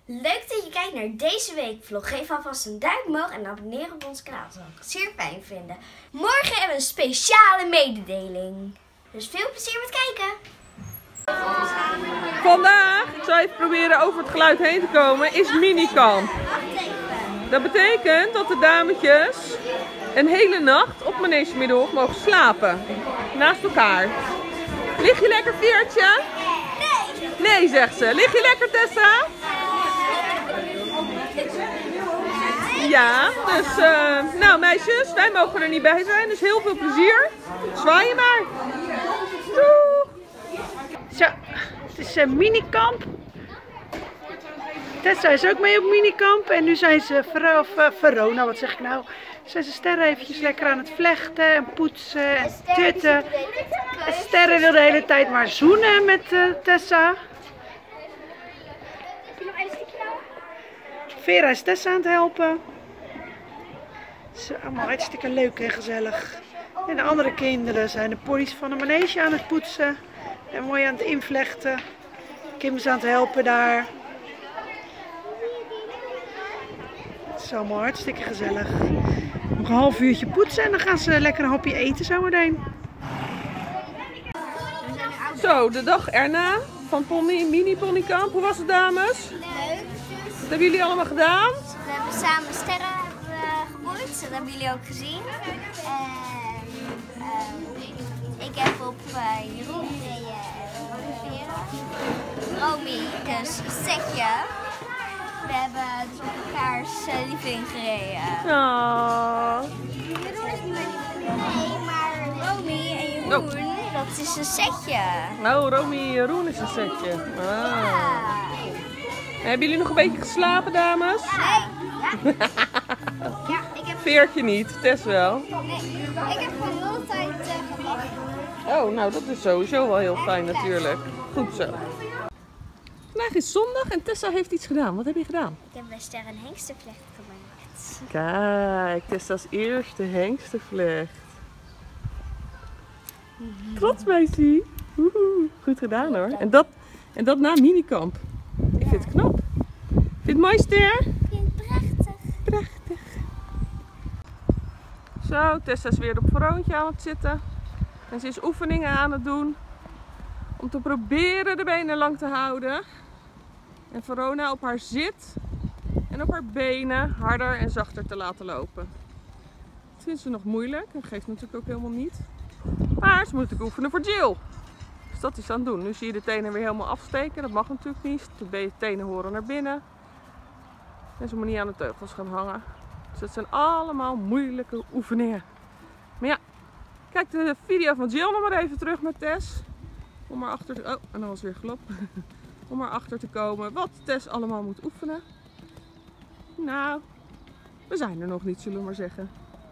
Leuk dat je kijkt naar deze week vlog. Geef alvast een duimpje omhoog en abonneer op ons kanaal. Dat zou ik zeer fijn vinden. Morgen hebben we een speciale mededeling. Dus veel plezier met kijken. Vandaag, ik zal even proberen over het geluid heen te komen, is minikamp. Dat betekent dat de dametjes een hele nacht op Manege Middenhof mogen slapen. Naast elkaar. Lig je lekker, Veertje? Nee. Nee, zegt ze. Lig je lekker, Tessa? Ja, dus nou meisjes, wij mogen er niet bij zijn, dus heel veel plezier. Zwaai je maar. Doei. Zo, het is een minikamp. Tessa is ook mee op minikamp en nu zijn ze Verona, wat zeg ik nou? Zijn ze Sterren eventjes lekker aan het vlechten en poetsen en tutten. Sterren wil de hele tijd maar zoenen met Tessa. Vera is Tessa aan het helpen. Het is allemaal hartstikke leuk en gezellig. En de andere kinderen zijn de ponies van de manege aan het poetsen. En mooi aan het invlechten. Kim is aan het helpen daar. Het is allemaal hartstikke gezellig. Nog een half uurtje poetsen en dan gaan ze lekker een hapje eten zometeen. Zo, de dag erna van mini ponykamp. Hoe was het, dames? Leuk. Wat hebben jullie allemaal gedaan? We hebben samen sterren geboeid. Dat hebben jullie ook gezien. En ik heb op Jeroen gereden en Vera. Romy, dus setje. We hebben dus op elkaars lieveling gereden. Oh. Jeroen is niet mijn lieveling. Nee, maar Romy en Jeroen, dat is een setje. Nou, Romy is een setje. Ah. Ja. Hebben jullie nog een beetje geslapen, dames? Nee. Ja. Ja, ik heb... Veertje niet, Tess wel. Nee, ik heb gewoon de hele tijd gewacht. Oh, nou dat is sowieso wel heel fijn natuurlijk. Goed zo. Vandaag is zondag en Tessa heeft iets gedaan. Wat heb je gedaan? Ik heb bij Ster een hengstenvlecht gemaakt. Kijk, Tessa's eerste hengstenvlecht. Trots, meisje. Goed gedaan hoor. En dat na minikamp. Ik vind het knap. Vind je het mooi, Ster? Ik vind het prachtig. Prachtig. Zo, Tessa is weer op Veroontje aan het zitten. En ze is oefeningen aan het doen. Om te proberen de benen lang te houden. En Verona op haar zit. En op haar benen harder en zachter te laten lopen. Dat vindt ze nog moeilijk. Dat geeft natuurlijk ook helemaal niet. Maar ze moet natuurlijk oefenen voor Jill. Dus dat is aan het doen. Nu zie je de tenen weer helemaal afsteken. Dat mag natuurlijk niet. De tenen horen naar binnen. En ze moet niet aan de teugels gaan hangen. Dus dat zijn allemaal moeilijke oefeningen. Maar ja, kijk de video van Jill nog maar even terug met Tess. Om er achter te... Oh, en dan was weer glop. Om erachter te komen wat Tess allemaal moet oefenen. Nou, we zijn er nog niet, zullen we maar zeggen.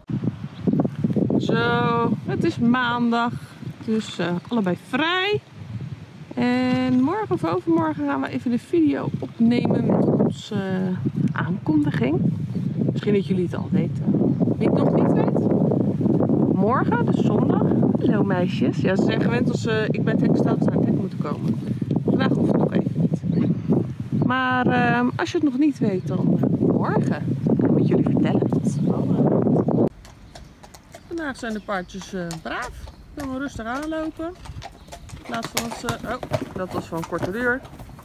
Zo, het is maandag. Dus allebei vrij. En morgen of overmorgen gaan we even de video opnemen met onze aankondiging. Misschien dat jullie het al weten. Wie het nog niet weet. Morgen, dus zondag. Hallo meisjes. Ja, ze zijn gewend als ik bij het hek sta, dat ze naar het hek moeten komen. Vandaag hoeft het nog even niet. Maar als je het nog niet weet, dan morgen. Dan moet ik jullie vertellen. Wat spannend. Vandaag zijn de paardjes braaf. Kunnen we rustig aanlopen. In plaats van oh, dat was van een korte duur.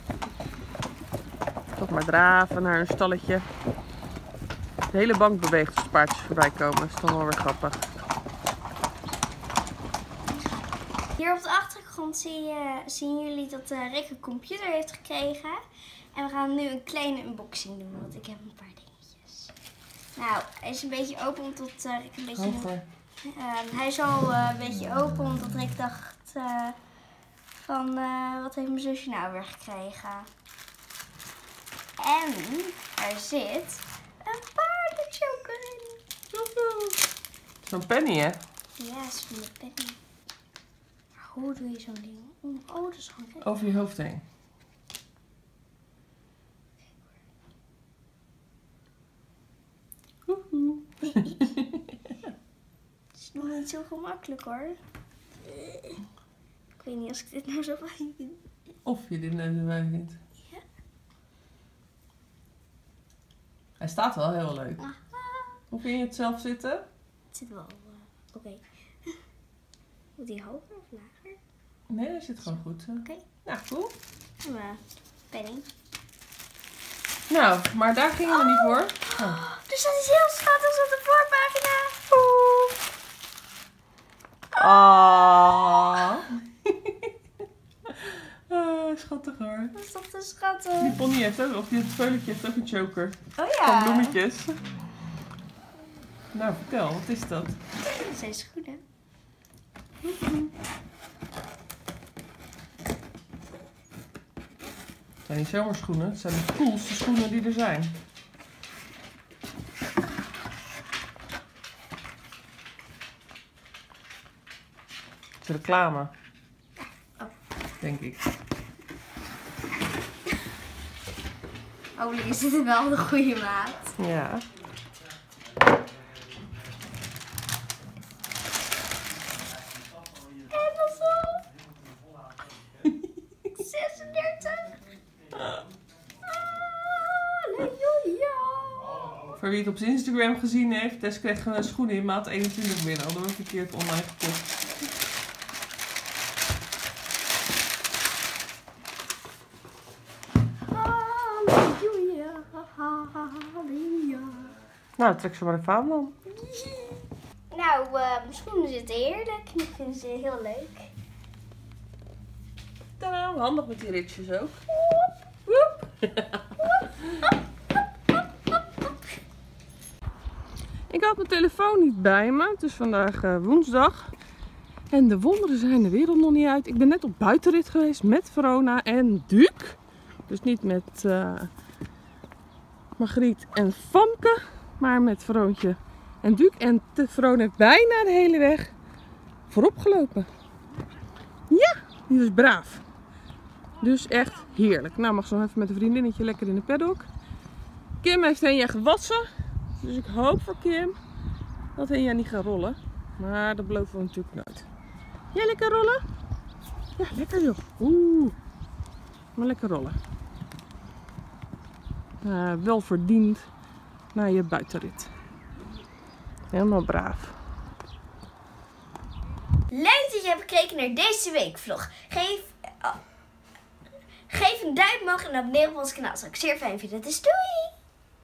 Toch maar draven naar hun stalletje. De hele bank beweegt als de paardjes voorbij komen. Dat is dan wel weer grappig. Hier op de achtergrond zien jullie dat Rick een computer heeft gekregen. En we gaan nu een kleine unboxing doen, want ik heb een paar dingetjes. Nou, hij is een beetje open omdat Rick een beetje... hij is al een beetje open omdat Rick dacht van wat heeft mijn zusje nou weer gekregen. En er zit een paardenchoker in. Zo'n penny, hè? Ja, is van de penny. Maar hoe doe je zo'n ding? Oh, dat is gewoon gek. Over je hoofd heen. Het is nog niet zo gemakkelijk hoor. Ik weet niet als ik dit nou zo fijn vind. Of je dit nou zo fijn vindt. Ja. Hij staat wel heel leuk. Aha. Hoe vind je het zelf zitten? Het zit wel oké. Moet die hoger of lager? Nee, hij zit gewoon goed. Oké. Ja, cool. Penning. Nou, maar daar gingen we niet voor. Oh. Er staat iets heel schattigs op de voorpagina. Ah. Schattig hoor. Dat is toch te schattig. Die pony heeft ook, of dit veulentje heeft ook een choker. Oh Van ja. bloemetjes. Nou, vertel, wat is dat? Dat zijn schoenen. Het zijn niet zomaar schoenen, het zijn de coolste schoenen die er zijn. Het is reclame. Oh. Denk ik. Hopelijk is dit wel de goede maat. Ja. En dat zo. 36. Halleluja. Voor wie het op zijn Instagram gezien heeft, Tess kreeg een schoenen in maat 21 binnen. Hadden we verkeerd online gekocht. Halleluja. Halleluja. Nou, trek ze maar even aan dan. Nou, mijn schoenen zitten heerlijk. Ik vind ze heel leuk. Tadaa, handig met die ritjes ook. Woep. Ik had mijn telefoon niet bij me. Het is vandaag woensdag. En de wonderen zijn de wereld nog niet uit. Ik ben net op buitenrit geweest met Verona en Duke. Dus niet met Margriet en Famke. Maar met Veroontje en Duke. En Verona heeft bijna de hele weg voorop gelopen. Ja, die is braaf. Dus echt heerlijk. Nou, mag ze nog even met een vriendinnetje lekker in de paddock. Kim heeft Henja gewassen. Dus ik hoop voor Kim dat Henja niet gaat rollen. Maar dat beloven we natuurlijk nooit. Jij lekker rollen? Ja, lekker joh. Oeh. Maar lekker rollen. Wel verdiend na je buitenrit. Helemaal braaf. Leuk dat je hebt gekeken naar deze weekvlog. Geef een duim omhoog en abonneer op ons kanaal. Zou ik zeer fijn vinden. Dus doei!